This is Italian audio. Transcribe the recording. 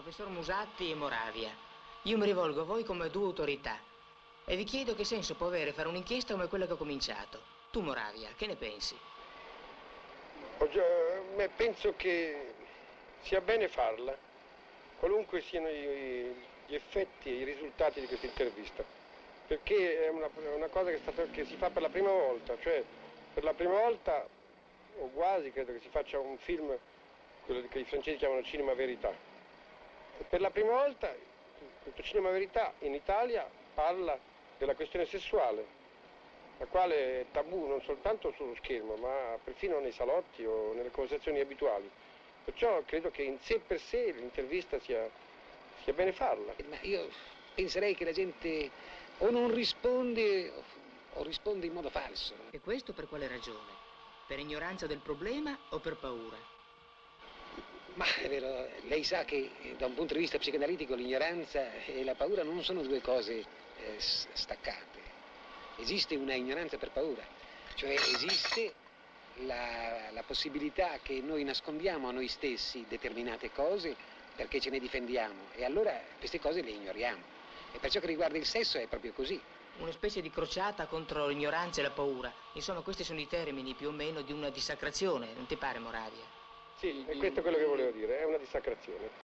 Professor Musatti e Moravia, io mi rivolgo a voi come due autorità e vi chiedo che senso può avere fare un'inchiesta come quella che ho cominciato. Tu, Moravia, che ne pensi? Penso che sia bene farla, qualunque siano gli effetti e i risultati di questa intervista, perché è una cosa che si fa per la prima volta, cioè per la prima volta, o quasi, credo che si faccia un film, quello che i francesi chiamano cinema verità. Per la prima volta questo cinema verità in Italia parla della questione sessuale, la quale è tabù non soltanto sullo schermo, ma perfino nei salotti o nelle conversazioni abituali. Perciò credo che in sé per sé l'intervista sia bene farla. Ma io penserei che la gente o non risponde o risponde in modo falso. E questo per quale ragione? Per ignoranza del problema o per paura? Ma è vero, lei sa che da un punto di vista psicoanalitico l'ignoranza e la paura non sono due cose staccate. Esiste una ignoranza per paura, cioè esiste la possibilità che noi nascondiamo a noi stessi determinate cose perché ce ne difendiamo e allora queste cose le ignoriamo. E per ciò che riguarda il sesso è proprio così. Una specie di crociata contro l'ignoranza e la paura. Insomma, questi sono i termini più o meno di una dissacrazione, non ti pare, Moravia? Sì, e questo è quello che volevo dire, è una dissacrazione.